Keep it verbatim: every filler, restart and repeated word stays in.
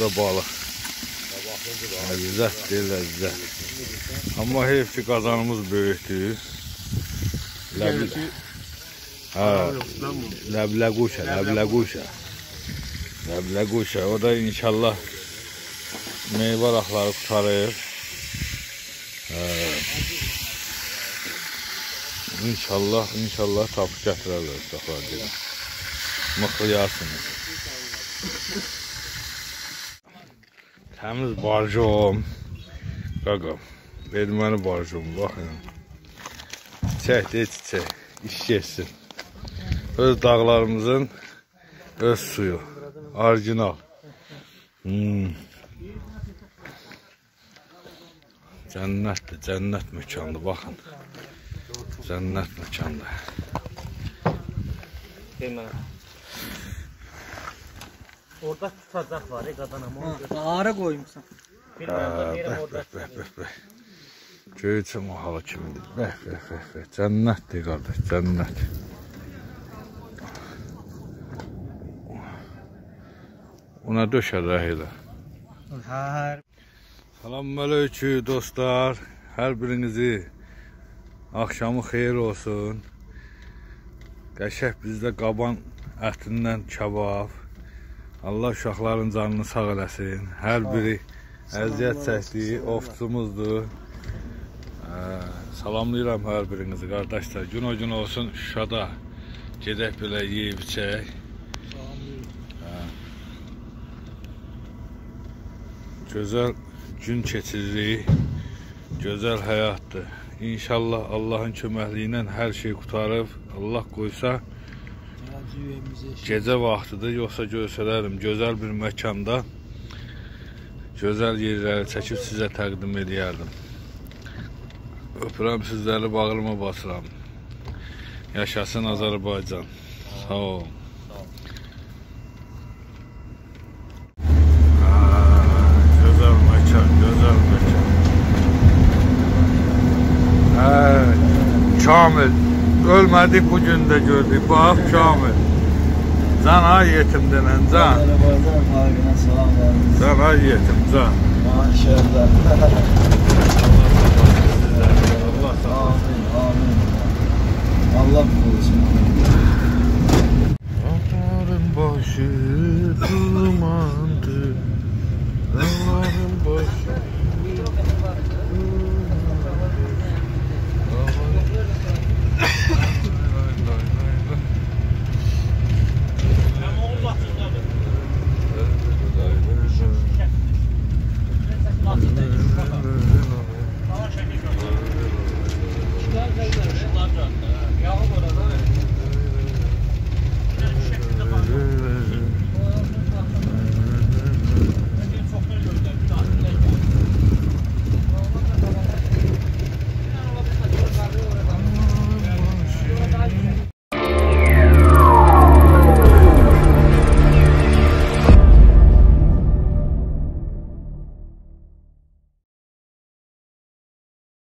da balıq. Ləzzətdir, ləzzət. Amma heyf ki, qazanımız böyükdür. Ləbləquşa, ləbləquşa. Ləbləquşa. O da inşallah meyvə araqları qutarır. İnşallah, inşallah tapıb gətirərlər uşaqlar deyəm. Mıxlayasınız. Təmiz barjom. Qaqam. Erməni barjom. Baxın. Çiçək deyil, çiçək. İş geçsin. Öz dağlarımızın öz suyu. Orijinal. Hmm. Cənnətdir, cənnət məkandır. Baxın. Cənnət məkandır. Orada tutacaq var, qadana. Ağara qoymuşsan. Göyçəm o hala kimidir. Bəh, bəh, bəh, bəh. Cənnətdir, qardaş, cənnət. Ona döşərək elə. Salam aleyküm dostlar. Hər birinizi axşamı xeyir olsun. Qəşəng bizdə qaban ətindən kabab. Allah uşaqların canını sağ eləsin. Hər biri əziyyət çəkdiyi ovçumuzdur. Salamlayıram hər birinizi qardaşlar. Gün o gün olsun Şuşada. Gedək belə yeyib içək. Gözəl gün keçiririk. Gözəl həyatdır. İnşallah Allahın köməkliyi ilə hər şey qutarıb. Allah qoysa gecə vaxtıdır. Yoxsa göstərərim gözəl bir məkanda gözəl yerləri çəkib sizə təqdim edərdim. Öpürəm sizləri, bağrıma basıram. Yaşasın Azərbaycan. Sağ olun. Gözəl məkan, gözəl məkan. Kamil, ölmədik bugün də gördük. Bax Kamil. Can ay yetim denən, can. Can ay yetim, can. Maşallah.